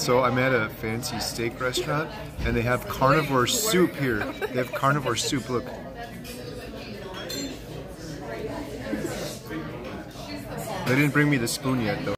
So I'm at a fancy steak restaurant and they have carnivore soup here. They have carnivore soup, look. They didn't bring me the spoon yet though.